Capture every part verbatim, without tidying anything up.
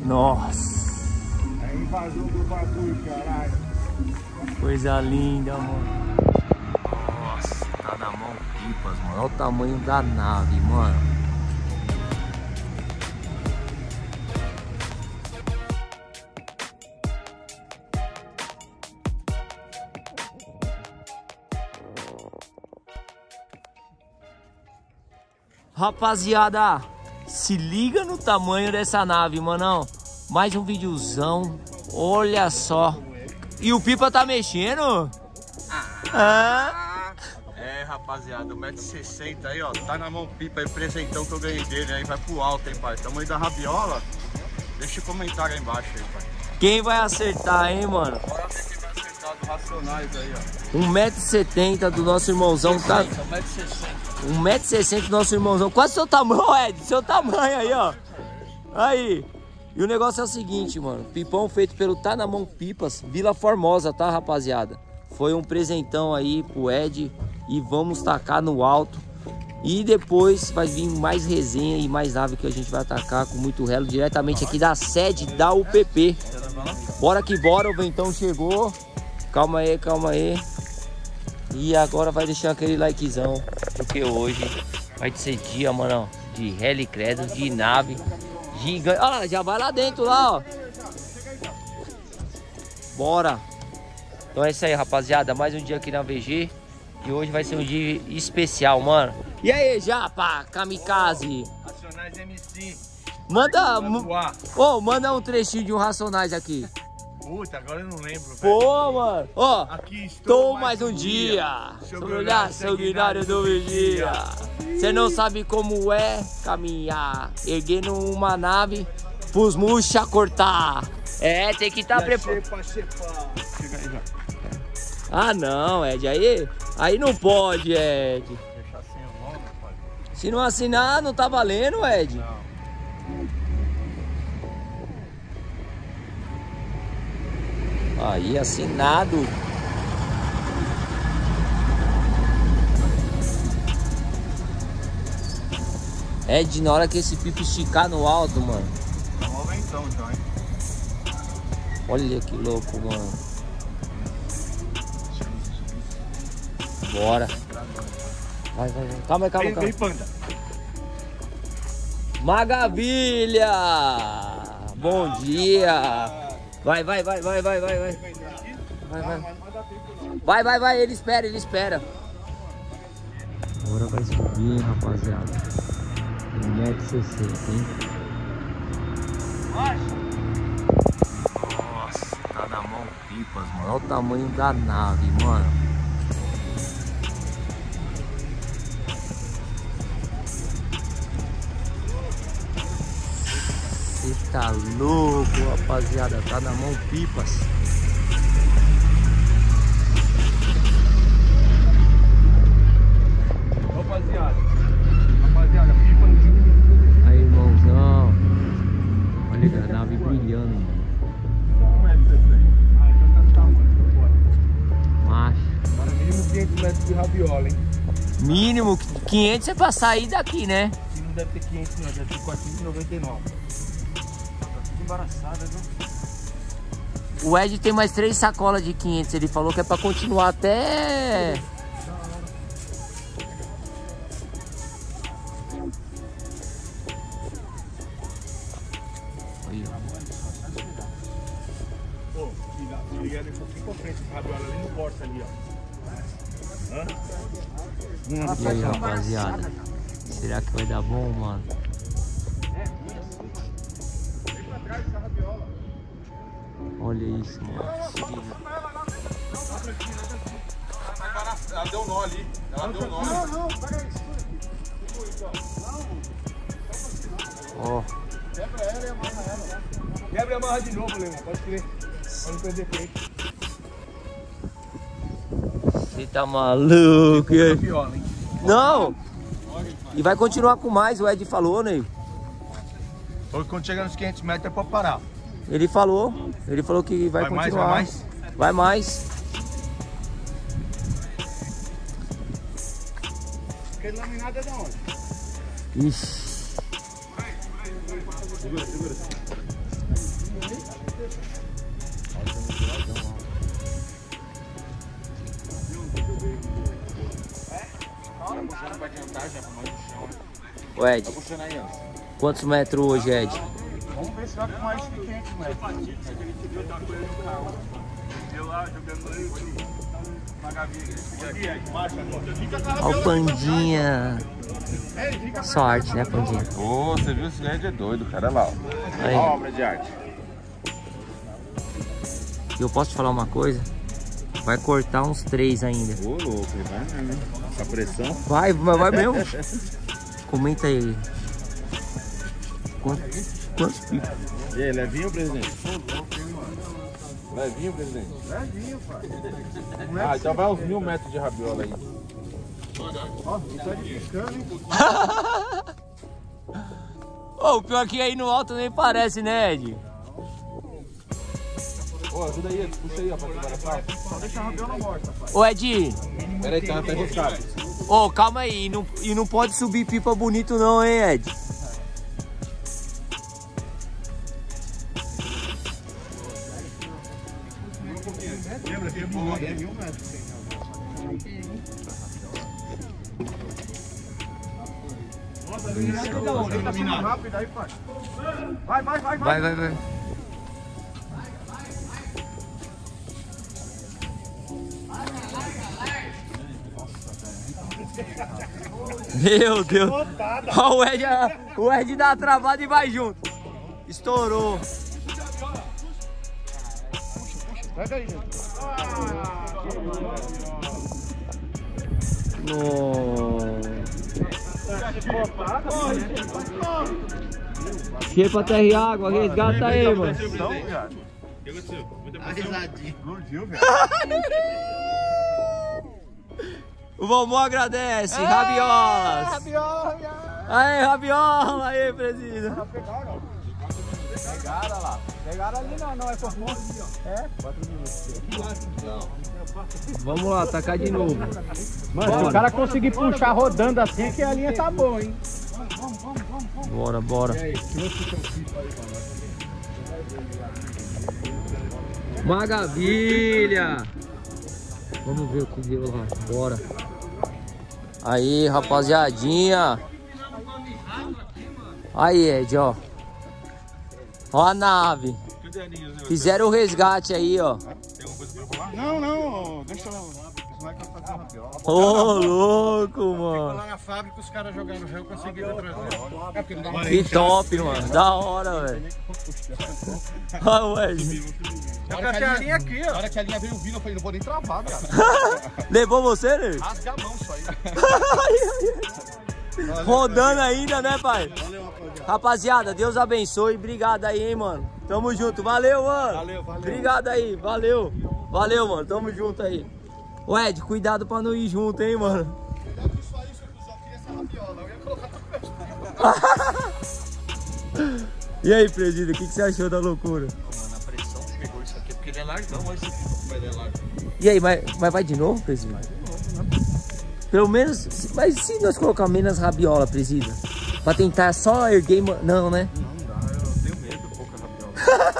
Nossa. É invasão do bagulho, caralho. Coisa linda, mano. Nossa, tá na mão pipas, mano. Olha o tamanho da nave, mano. Rapaziada, se liga no tamanho dessa nave, manão. Mais um videozão. Olha só. E o Pipa tá mexendo? Ah. É, rapaziada, um metro e sessenta aí, ó. Tá na mão Pipa aí, presentão que eu ganhei dele aí. Vai pro alto, hein, pai. Tamanho da rabiola. Deixa o comentário aí embaixo aí, pai. Quem vai acertar, hein, mano? Bora ver quem vai acertar do Racionais aí, ó. um metro e setenta do nosso irmãozão. Tá... um metro e sessenta. um metro e sessenta do nosso irmãozão. Quase seu tamanho, Ed. Seu tamanho aí, ó. Aí. E o negócio é o seguinte, mano. Pipão feito pelo Tá Na Mão Pipas, Vila Formosa, tá, rapaziada? Foi um presentão aí pro Ed. E vamos tacar no alto. E depois vai vir mais resenha e mais nave que a gente vai atacar com muito relo. Diretamente aqui da sede da U P P. Bora que bora, o ventão chegou. Calma aí, calma aí. E agora vai deixar aquele likezão. Porque hoje vai ser dia, mano, de helicredo, de nave gigante. Ah, já vai lá dentro, lá, ó. Bora. Então é isso aí, rapaziada. Mais um dia aqui na V G. E hoje vai ser um dia especial, mano. E aí, Japa, Kamikaze? Racionais M C. Manda, oh, manda um trechinho de um Racionais aqui. Puta, agora eu não lembro, velho. Pô, mano. Ó, aqui estou mais um dia, dia sobre o olhar sanguinário do vigia. Você não sabe como é caminhar, erguendo uma nave pros murcha cortar. É, tem que estar tá preparado. Chega aí, já. Ah, não, Ed, aí, aí não pode, Ed. Deixar sem o nome, pai. Se não assinar, não tá valendo, Ed. Não. Aí, assinado. Ed, na hora que esse pipo esticar no alto, mano. Tá um ventão já, hein? Olha que louco, mano. Bora. Vai, vai, vai. Calma aí, calma aí. Vem, vem, panda. Magavilha! Bom dia! Vai, vai, vai, vai, vai, vai, vai. Vai, vai. Vai, vai, vai, ele espera, ele espera. Agora vai subir, rapaziada. um metro e sessenta, hein? Nossa, tá na mão pipas, mano. Olha o tamanho da nave, mano. Você tá louco, rapaziada. Tá na mão pipas. Rapaziada, rapaziada, pipa no time. Aí, irmãozão. Olha a nave brilhando, mano. um metro e sessenta. Ah, então tá no tamanho, bora. Macho. Agora mínimo quinhentos metros de rabiola, hein? Mínimo quinhentos é pra sair daqui, né? Aqui não deve ter quinhentos, não, deve ter quatrocentos e noventa e nove. Tá tudo embaraçado, viu? O Ed tem mais três sacolas de quinhentos. Ele falou que é pra continuar até... Pô, se liga ali um pouquinho pra frente, o rabiola ali no porta ali, ó. Hã? E aí, rapaziada? Será que vai dar bom, mano? Vem pra trás essa rabiola. Olha isso, mano. Se liga. Ela deu um nó ali. Ela deu um nó. Não, não, pega isso. Ó. Quebra ela e amarra ela. Quebra e amarra de novo, Leão. Pode crer. Pra não perder peito. Você tá maluco? E aí? Rabiola, hein? Não! E vai continuar com mais, o Ed falou, né? Hoje quando chegar nos quinhentos metros é pra parar. Ele falou. Ele falou que vai, Vai mais, continuar. vai mais? Vai mais. Aquele laminado é da onde? Ixi. Segura, segura. Ô Ed, quantos metros hoje, Ed? Vamos ver se vai com mais de quinhentos metros. Olha o Pandinha. Sorte, né, Pandinha? Ô, você viu esse Ed é doido, cara. Olha lá, ó. Aí. Olha a obra de arte. E eu posso te falar uma coisa? Vai cortar uns três ainda. Ô, louco, vai mesmo. Essa pressão. Vai, mas vai mesmo. Comenta aí. Quantos, quantos pipos? E aí, levinho, presidente? Levinho, presidente? Levinho, pai. Ah, então vai uns mil metros de rabiola aí. Ó, isso é de piscando, hein? Ô, o pior que aí no alto nem parece, né, Ed? Ô, ajuda aí, puxa aí, ó, pra segurar a sal. Só deixa a rabiola morta, pai. Ô, Ed. Pera aí, tá, tá enroscado. Ô, calma aí. E não, e não pode subir pipa bonito não, hein, Ed? Lembra que é bom, é mil metros. Nossa, ilumina rápido aí, pai. Vai, vai, vai, Vai, vai, vai. Meu Deus. Ó, o Ed, o Ed dá uma travada e vai junto. Estourou. Pega aí, gente. Chega pra terra e água, resgata aí, mano. Explodiu, velho. O Vomô agradece. Rabiolas. Rabiola. Aí, rabiola aí, presida. Pegaram lá. Pegaram ali não, não, é por fora. É? Vamos lá, tacar de novo. Mano, se o cara conseguir puxar rodando assim, é que a linha tá boa, hein? Bora, bora. Maravilha! Vamos ver o que deu lá. Bora. Aí, rapaziadinha. Aí, Ed, ó. Ó a nave. Fizeram o resgate aí, ó. Não, não, deixa eu... Vai que eu fazer uma rabiola. Ô, louco, mano. Lá na fábrica os caras jogando réu conseguiram trazer. É porque não dá uma... Que top, mano. Da hora, velho. Olha o Ed. Eu cachei a linha aqui, ó. Na hora que a linha veio vindo, eu falei, não vou nem travar, cara. Levou você, né? Rasga a mão só aí. Rodando ainda, né, pai? Rapaziada, Deus abençoe. Obrigado aí, hein, mano. Tamo junto. Valeu, mano. Valeu, valeu. Obrigado aí. Valeu. Valeu, mano. Tamo junto aí. Ô, Ed, cuidado pra não ir junto, hein, mano. Cuidado com isso aí, seu cuzão. Eu queria essa rabiola. Eu ia colocar tudo. E aí, presida, o que, que você achou da loucura? Mano, a pressão que pegou isso aqui é porque ele é largão. Olha esse pico como ele é largo. E aí, mas, mas vai de novo, presida? Vai de novo, né? Pelo menos, mas se nós colocar menos rabiola, presida? Pra tentar só erguer... Não, né? Não dá, eu tenho medo de pouca rabiola.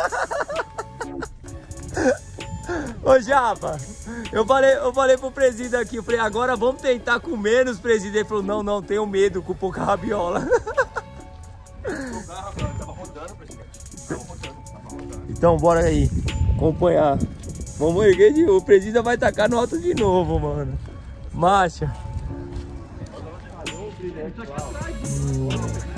Ô, Japa, eu falei, eu falei pro presida aqui, eu falei, agora vamos tentar com menos, presida. Ele falou, não, não, tenho medo com pouca rabiola. Então, bora aí, acompanhar. Vamos erguer de novo, o presida vai tacar no alto de novo, mano. Marcha. Hum.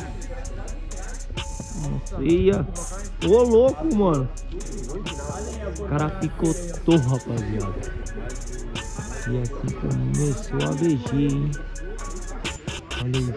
Feia. Ô, louco, mano. O cara picotou, rapaziada. E assim começou a V G, hein? Olha isso.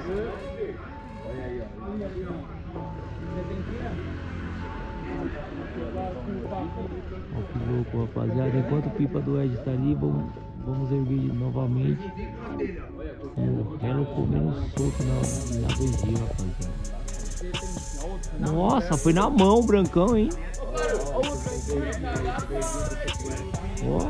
Olha que louco, rapaziada. Enquanto o pipa do Ed tá ali, vamos, vamos erguer novamente. O Relo comendo solto na, na V G, rapaziada. Nossa, foi na mão o brancão, hein? Ó.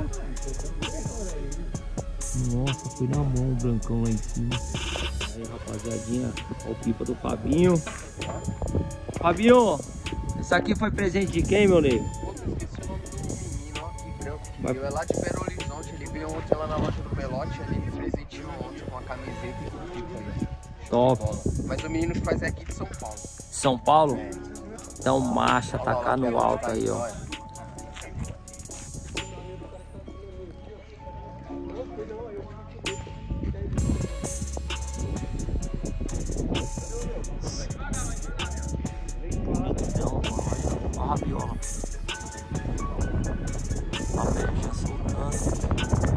Nossa, foi na mão o brancão lá em cima. Aí, rapaziadinha, ó o pipa do Fabinho. Fabinho, Isso aqui foi presente de quem, meu nego? Esqueci o nome do menino, ó, que branco, que veio. É lá de Belo Horizonte, ele veio ontem lá na loja do Pelote, ele me presenteou ontem com a camiseta e com o pipa aí. Top. Mas o menino que faz é aqui de São Paulo. São Paulo? É. Então marcha, Olha lá, tacar o no Pelote alto tá aí, ó. olha. Ó a rabiola. A mecha soltando.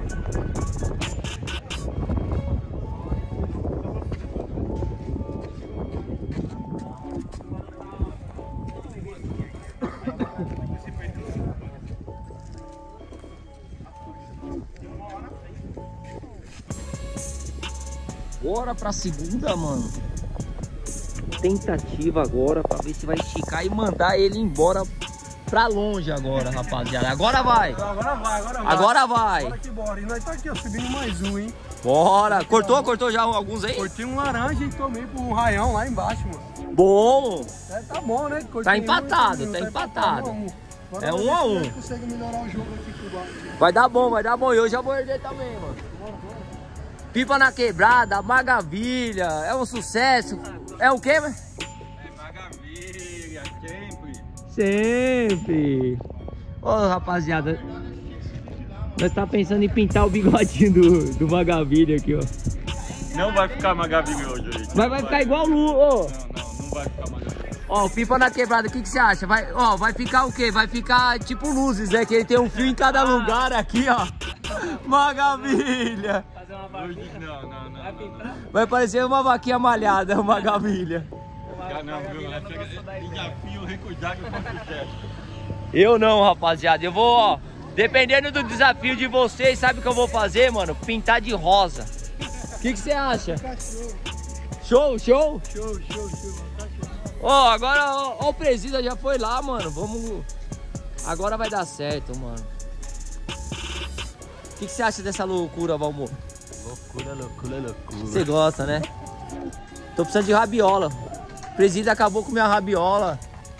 Bora pra segunda, mano. Tentativa agora pra ver se vai esticar e mandar ele embora pra longe agora, rapaziada. Agora vai. Agora vai, agora vai. Agora vai. Bora que bora. E nós tá aqui, ó, subindo mais um, hein? Bora. Cortou? Cortou já alguns aí? Cortei um laranja e tomei pro um raião lá embaixo, mano. Bom. É, tá bom, né? Cortei Tá empatado, um, tá tá empatado. um a um. Bora É ver um se a um. nós consegue melhorar o jogo aqui pro bar. Vai dar bom, vai dar bom. E eu já vou erguer também, mano. Pipa na quebrada, maravilha. É um sucesso. É o quê, velho? Maravilha, sempre. Sempre. Ô, rapaziada. Nós tá pensando em pintar o bigodinho do, do Magavilha aqui, ó. Não vai ficar Magavilha hoje, gente. Vai, vai ficar igual o Lu, ó. Não, não, não vai ficar Magavilha. Ó, o Pipa na quebrada, o que que você acha? Vai, ó, vai ficar o quê? Vai ficar tipo luzes, né? Que ele tem um fio em cada lugar aqui, ó. Magavilha. Hoje não, não, não. não. Vai parecer uma vaquinha malhada, uma Magavilha. Já não, viu? Desafio recordar que eu faço sucesso. Eu não, rapaziada. Eu vou, ó, dependendo do desafio de vocês, sabe o que eu vou fazer, mano? Pintar de rosa. O que que você acha? Show, show? Show, show, show. Ó, agora, ó, ó, o presida já foi lá, mano. Vamos... Agora vai dar certo, mano. O que que você acha dessa loucura, Valmor? Loucura, loucura, loucura. Você gosta, né? Tô precisando de rabiola. O presida acabou com minha rabiola.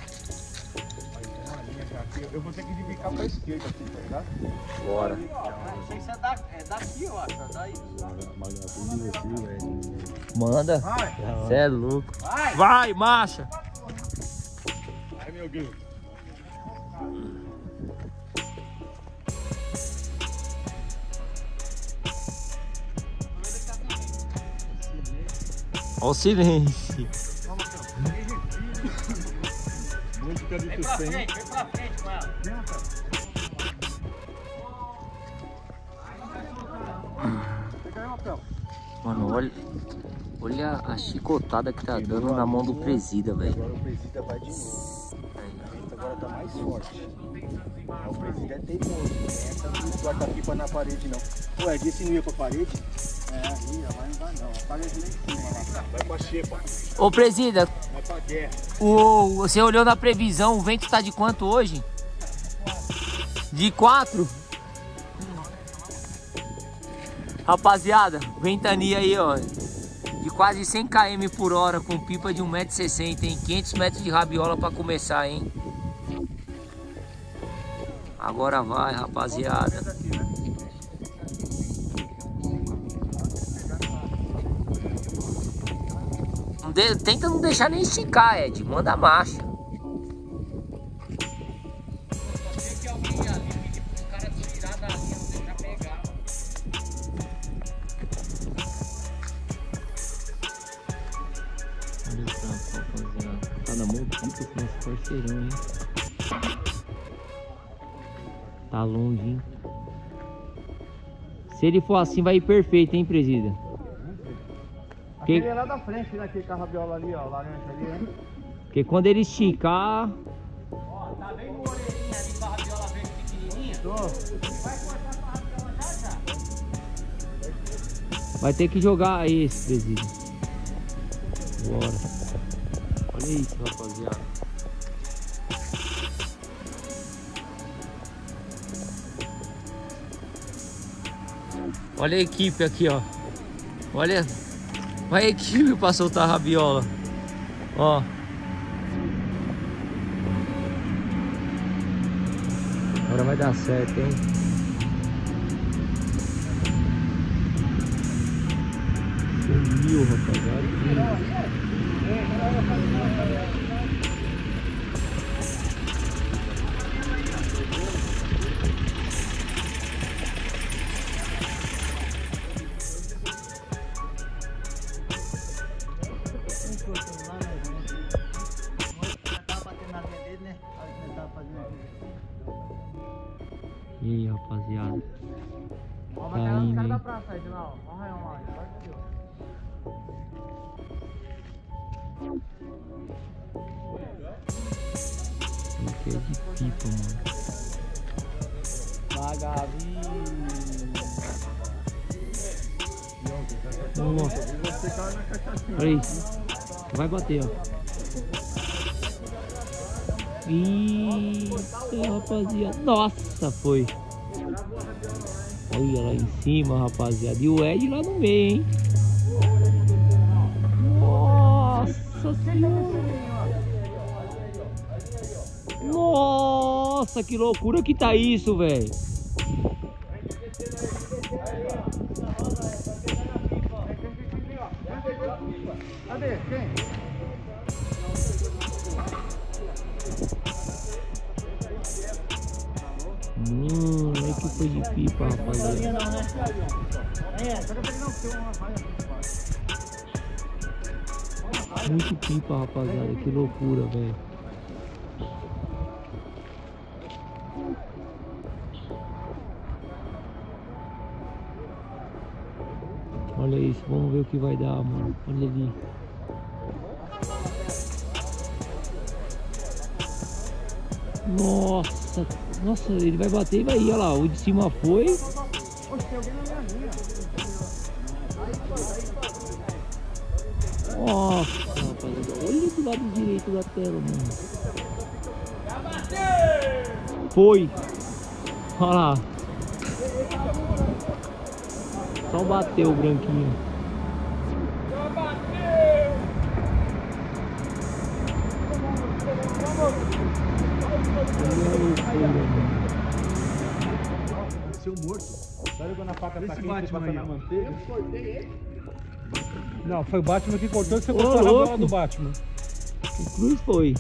Eu vou ter que ficar pra esquerda aqui, tá ligado? Bora. Não sei se é, da, é daqui, eu acho. É daí. Manda. Vai. Você é louco. Vai! Vai, marcha. Ai, meu Deus. Ó o silêncio. Música de Vem pra suspense. frente, vem pra frente com ela. Pega aí o papel. Mano, olha, olha a chicotada que tá dando na mão do presida, velho. Agora o presida vai de novo. Agora tá mais forte. O presida é teimoso. Não entra o guarda-pipa na parede, não. Ué, disse não ia pra parede? É, aí, vai, não vai não. A parede lá em cima lá. Vai pra xepa. Ô presida, Vai pra guerra. o, você olhou na previsão, o vento tá de quanto hoje? De quatro? Rapaziada, ventania aí, ó. De quase cem quilômetros por hora com pipa de um metro e sessenta, hein? quinhentos metros de rabiola pra começar, hein? Agora vai, rapaziada. Não de- tenta não deixar nem esticar, Ed. Manda marcha. Olha só, rapaziada. Tá na mão pipa com nosso parceirão, hein? Tá longe, hein? Se ele for assim, vai ir perfeito, hein, presida? Que... Aquele é lá da frente, naquele carro rabiola ali, ó, laranja ali, né? Porque quando ele esticar... Ó, tá vendo uma orelhinha ali com a rabiola verde pequenininha? Tô. Vai cortar pra rabiola já já. Vai ter que jogar esse, presida. Bora. Olha isso, rapaziada. Olha a equipe aqui, ó. Olha. Olha a equipe pra soltar a rabiola. Ó. Agora vai dar certo, hein? Sumiu, rapaziada. E aí, rapaziada? Tá indo, hein? Aqui é de pipa, mano. Magavi. Nossa. Olha isso. Vai bater, ó. Eita, rapaziada. Nossa, foi. Olha lá em cima, rapaziada. E o Ed lá no meio, hein? Nossa senhora. Nossa, que loucura que tá isso, velho. Cadê? Quem? Hum, olha que foi de pipa, rapaziada. Muito pipa, rapaziada. Que loucura, velho. Olha isso, vamos ver o que vai dar, mano. Olha ali. Nossa, nossa, ele vai bater e vai ir, olha lá. O de cima foi. Nossa, rapaziada. Olha do lado direito da tela, mano. Foi. Olha lá. Só bateu o branquinho. Seu morto. Sabe quando a faca tá aqui, você passa na manteiga? Eu cortei ele? Não, foi o Batman que cortou e você cortou a rabiola do Batman. Que cruz foi?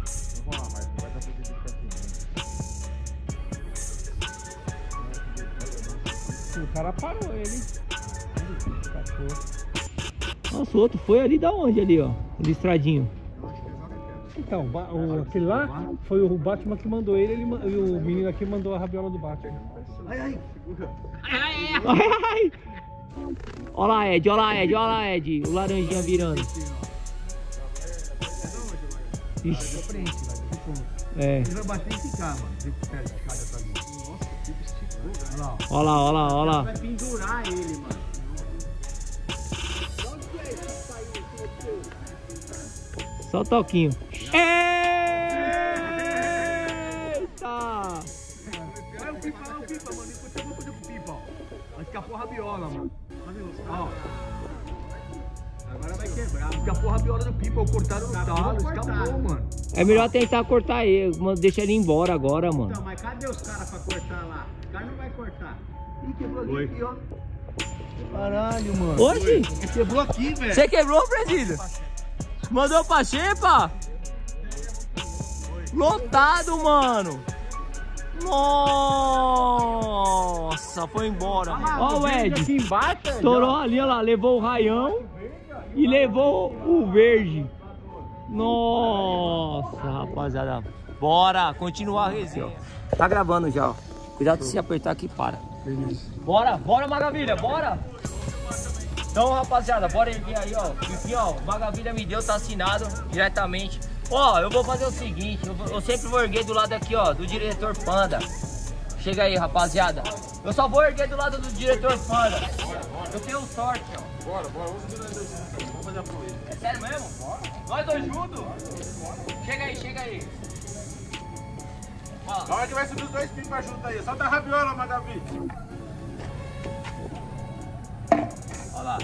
O cara parou ele. Nossa, o outro foi ali da onde ali, ó? Listradinho. Então, o, aquele lá foi o Batman que mandou ele, ele e o menino aqui mandou a rabiola do Batman. Ai, ai, segura. Ai, ai, ai. ai. Olha lá, Ed, olha lá, Ed, olha lá, Ed. O laranjinha virando. Ixi. É. Ele vai bater e ficar, mano. Nossa, que tipo esticou. Olha lá, olha lá, olha lá. Vai pendurar ele, mano. Só o toquinho. Eita! Olha o pipa, olha o pipa, mano. Enquanto eu vou fazer pro pipa, ó. Vai escapou a rabiola, mano. Ó. Agora vai quebrar. Escapou a rabiola do pipa, ou cortaram no talo. Escapou, mano. É melhor tentar cortar ele, deixa ele embora agora, mano. Então, mas cadê os caras pra cortar lá? O cara não vai cortar. Ih, quebrou aqui, ó. Caralho, mano. Oxi! Quebrou aqui, velho. Você quebrou, presídio? Mandou pra xepa? Lotado, mano. Nossa, foi embora. Ó o Ed. Estourou ali, olha lá. Levou o raião e levou o verde. Nossa, rapaziada. Bora continuar a resenha. Tá gravando já, ó. Cuidado se apertar aqui, para. Bora, bora, Magavilha, bora. Então, rapaziada, bora erguer aí, ó. Enfim, ó, o Magavilha me deu, tá assinado diretamente. Ó, eu vou fazer o seguinte, eu, vou, eu sempre vou erguer do lado aqui, ó, do diretor Panda. Chega aí, rapaziada. Eu só vou erguer do lado do diretor Panda. Eu tenho sorte, ó. Bora, bora, vamos fazer nós dois juntos. Vamos fazer a proeza. É sério mesmo? Bora. Nós dois juntos? Chega aí, chega aí. Ó. Na hora que vai subir os dois pipas juntos aí. Solta a rabiola, Magavi. Olha lá.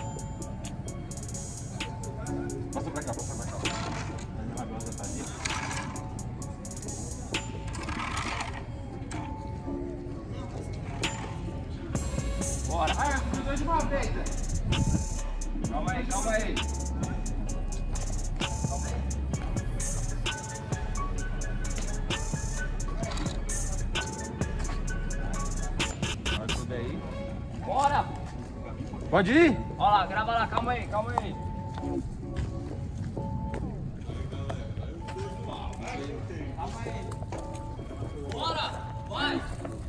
Passa pra cá, passa pra cá. A rabiola já tá ali. Calma aí, calma aí. Tudo aí. Bora! Pode ir? Olha lá, grava lá, calma aí, calma aí. Calma aí. Bora! Vai!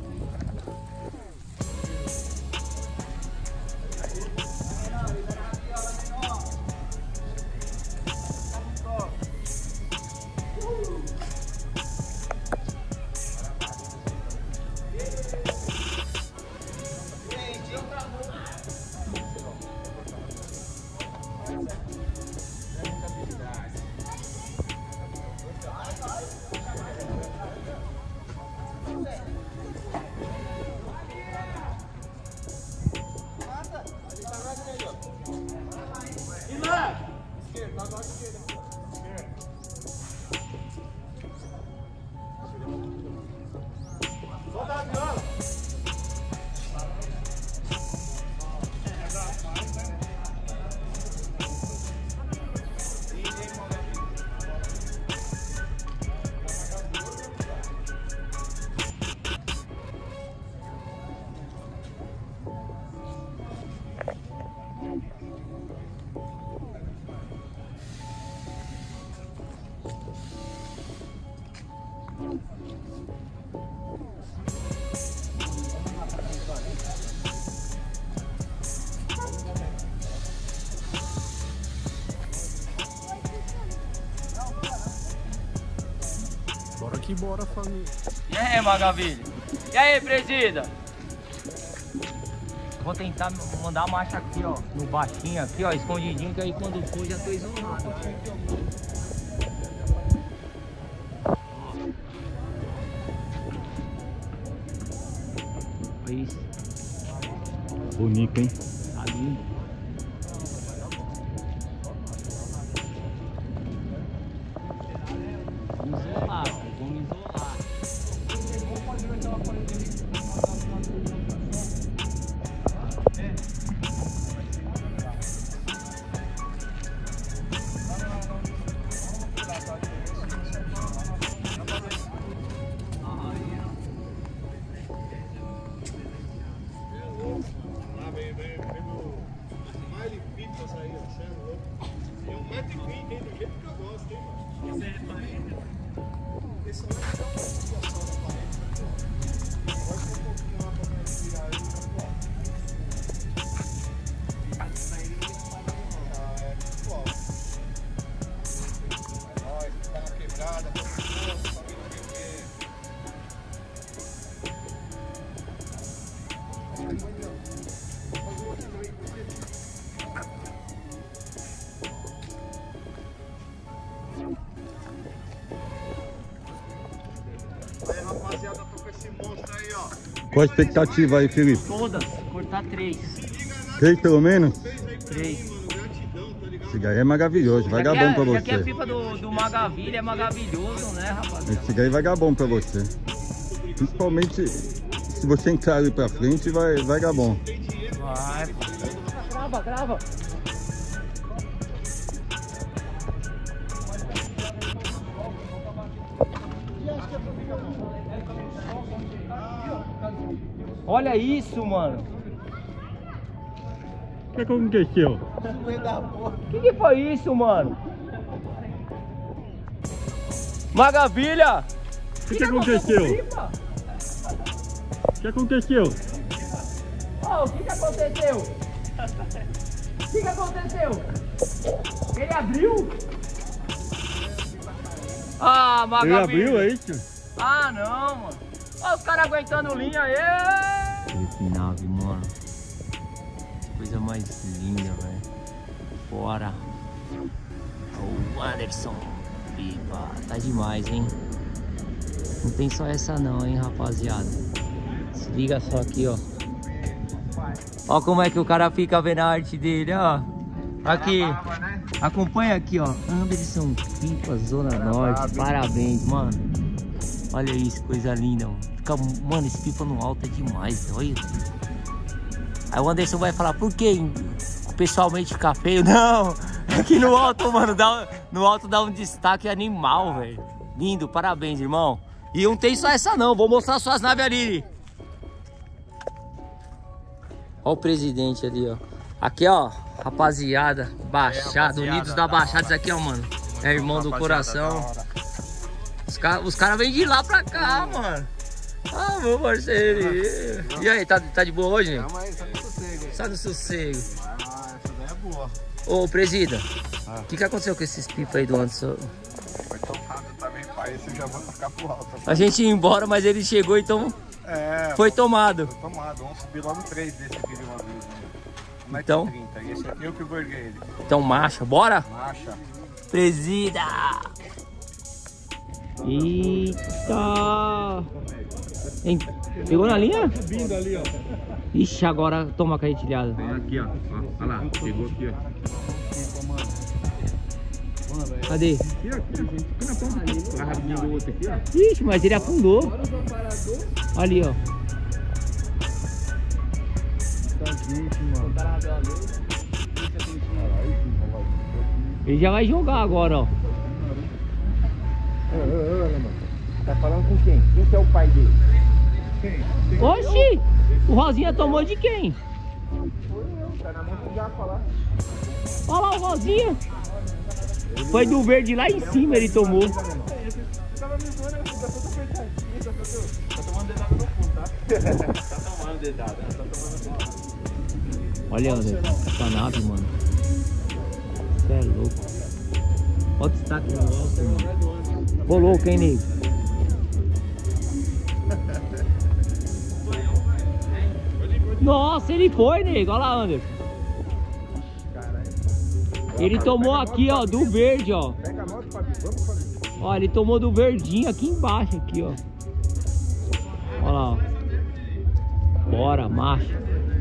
Bora que bora, família. E aí, Magavilha? E aí, presida? Vou tentar mandar a marcha aqui, ó, no baixinho aqui, ó, escondidinho, que aí quando for já tô isolado. Olha isso. Bonito, hein? Tá lindo. Vamos isolar, vamos isolar. Qual a expectativa aí, Felipe? Todas, cortar três. Três pelo menos? Três. Esse aí é maravilhoso, vai dar bom pra Já que a você. pipa do, do Magavilha é maravilhoso, né, rapaz? Esse aí vai dar bom pra você. Principalmente se você entrar ali pra frente, vai, vai dar bom. Vai. Grava, grava. Olha isso, mano. O que aconteceu? O que, que foi isso, mano? Magavilha! O que, que aconteceu? O que aconteceu? Oh, o que, que aconteceu? O que, que aconteceu? Ele abriu? Ah, Magavilha! Ele abriu, é isso? Ah, não, mano. Olha os caras aguentando linha aí. Que nave, mano. Coisa mais linda, velho. Fora. O Anderson. Pipa. Tá demais, hein? Não tem só essa não, hein, rapaziada. Se liga só aqui, ó. Ó como é que o cara fica vendo a arte dele, ó. Aqui. Acompanha aqui, ó. Anderson Pipa, Zona Norte. Parabéns, mano. Olha isso, coisa linda, mano. Fica, mano, esse pipa no alto é demais, olha. Aí o Anderson vai falar, por que pessoalmente fica feio? Não, é que no alto, mano, dá, no alto dá um destaque animal, velho. Lindo, parabéns, irmão. E não tem só essa não, vou mostrar suas naves ali. Ó o presidente ali, ó. Aqui, ó, rapaziada, Baixada, é, Unidos da, da Baixada. Isso aqui, ó, mano, é irmão do coração. Os caras os cara vêm de lá pra cá, mano. Ah, meu parceiro. E aí, tá, tá de boa hoje? Não, mas tá no sossego. Só no sossego. Ah, essa daí é boa. Ô, presida, o ah. que que aconteceu com esses pipos aí do Anderson? Foi tocado também, pai. Esse já vai ficar pro alto. A gente ia embora, mas ele chegou, então é, foi tomado. Foi tomado. Vamos subir logo três desse aqui de uma vez. Né? Então, trinta. E esse aqui eu que borguei ele. Então, marcha, bora? Marcha. Presida! Eita! Hein? Pegou na linha? Subindo ali, ó. Ixi, agora toma a carretilhada. Vem aqui, ó. Olha lá, pegou aqui, ó. Cadê? Aqui, aqui, gente. Fica na ponta ali. A rabinha do outro aqui, ó. Ixi, mas ele afundou. Ali, ó. Ele já vai jogar agora, ó. Tá falando com quem? Quem que é o pai dele? Oxi! O Rosinha tomou de quem? Tá na mão do Jaco lá. Olha lá o Rosinha. Foi do verde lá em cima, ele tomou. Tá tomando dedada no fundo, tá? Tá tomando dedada, tá tomando dedada. Olha, André, essa nave, mano. Você é louco. Olha o destaque no alto, mano. Ô louco, hein, nego? Nossa, ele foi, nego. Olha lá, Anderson. Ele tomou aqui, ó, do verde, ó. Pega a moto, Fabinho. Vamos, Fabinho. Ó, ele tomou do verdinho aqui embaixo, aqui, ó. Olha lá, ó. Bora, marcha.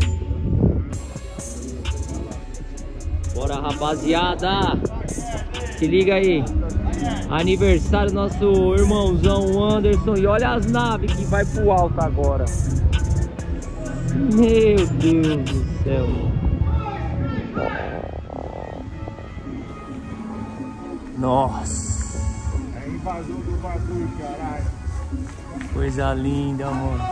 Bora, rapaziada. Se liga aí. Aniversário do nosso irmãozão Anderson. E olha as naves que vai pro alto agora. Meu Deus do céu. Nossa. É invasor do bagulho, caralho. Coisa linda, mano.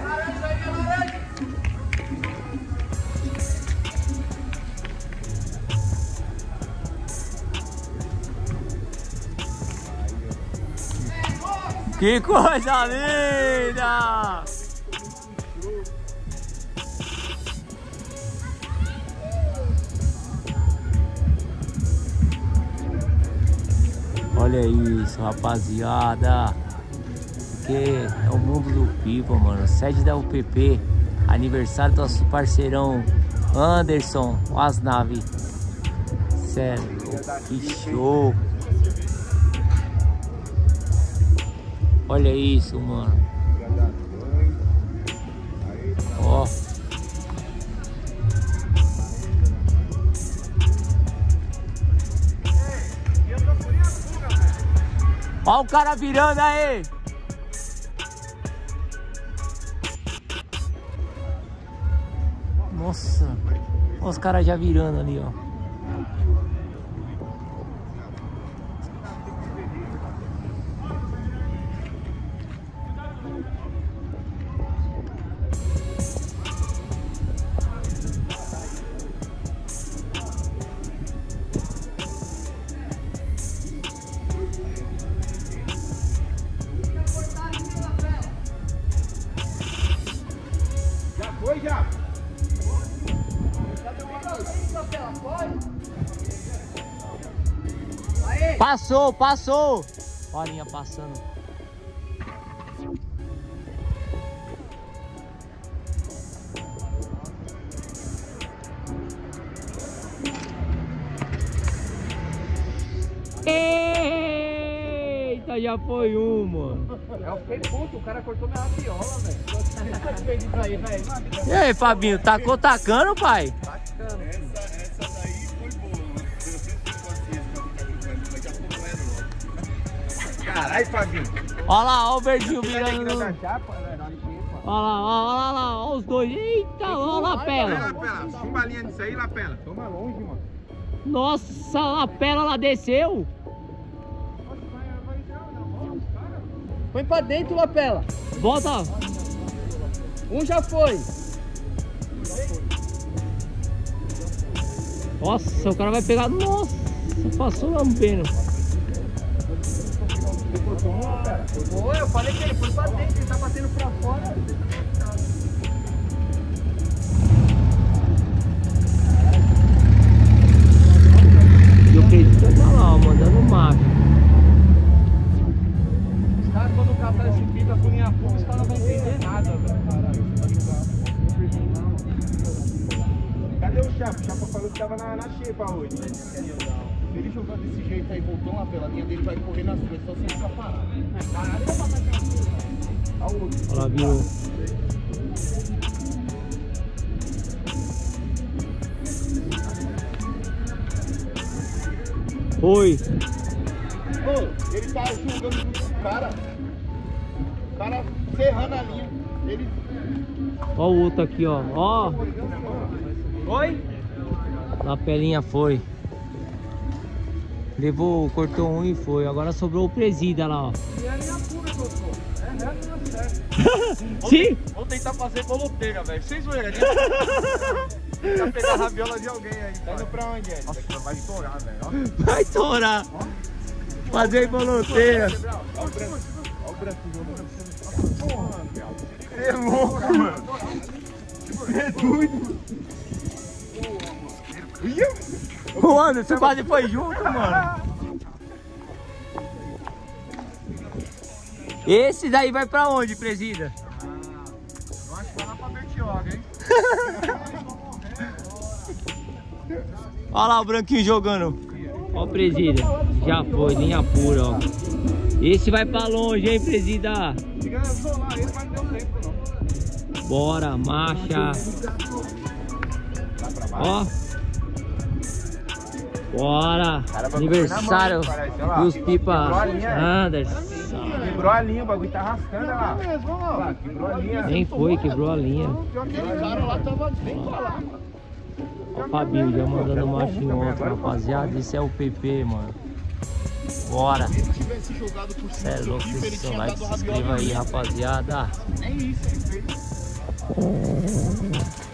Que coisa linda! Olha isso, rapaziada. Que é o mundo do pipa, mano. Sede da U P P. Aniversário do nosso parceirão Anderson. Olha as naves. Sério, que show. Olha isso, mano. Ó. Ó o cara virando aí. Nossa. Olha os caras já virando ali, ó. Foi já. Passou, passou. Olha a linha passando. Eita, já foi um, mano. Eu fiquei puto, o cara cortou minha rabiola, velho. E aí, Fabinho, tacou tacando, pai? Tacando. Essa, essa daí foi boa. Caralho, Fabinho. Olha lá, olha o verdinho virando no... Da chapa, né? Olha lá, olha lá, olha os dois. Eita, olha a lapela. Lapela, chumba a linha disso aí, lapela. Toma longe, mano. Nossa, a lapela lá desceu. Põe pra dentro, lapela. Volta. Um já foi. Nossa, o cara vai pegar. Nossa, passou lambendo. Pô, eu falei que ele foi pra dentro, ele tá batendo pra fora. E o Pedro tá lá, ó, mandando macho. Os caras, quando catar esse pipa com linha pura, os caras não vão entender nada, velho. Cadê o Chapa? O Chapa falou que tava na, na xepa hoje. Se ele jogar desse jeito aí, voltou lá pela linha dele, vai correr nas duas, só sem ficar parado. Caralho, eu vou matar aquela. Olha o outro. Olha lá, virou. Foi. Ô, ele tá jogando junto com o cara. O cara serrando a linha. Ele. Ó o outro aqui, ó. Ó. Oi? A pelinha foi. Levou, cortou um e foi. Agora sobrou o presida lá, ó. E a linha pura, doutor. É reto na certa. Sim? Vou tentar fazer boloteira, velho. Sem zoeira, né? Tentar pegar a rabiola de alguém aí. Tá indo pra onde, Ed? Nossa, vai estourar, velho. ó. Vai torar. Fazer boloteira. Olha o branco. Olha o branco jogando. Porra, Você é louco, mano. Você é doido. O Anderson quase foi junto, mano. Esse daí vai pra onde, presida? Eu acho que vai lá pra Bertioga, hein? Olha lá o branquinho jogando. Ó o presida. Já foi, linha pura, ó. Esse vai pra longe, hein, presida? Chega a isolar ele, mas não deu tempo, não. Bora, marcha. Ó. Bora. Aniversário dos pipa Anderson. Quebrou a linha, o bagulho tá arrastando, olha lá. Olha lá, quebrou a linha. Nem foi, quebrou a linha. Aquele cara lá tava bem colado. Ó o Fabinho já mandando macho em outro, rapaziada. Esse é o P P, mano. Bora. Se ele tivesse jogado por cima Cê é do louco, pipa, ele deixa o tinha like, dado se rabiola. inscreva aí, rapaziada. Nem isso ele fez.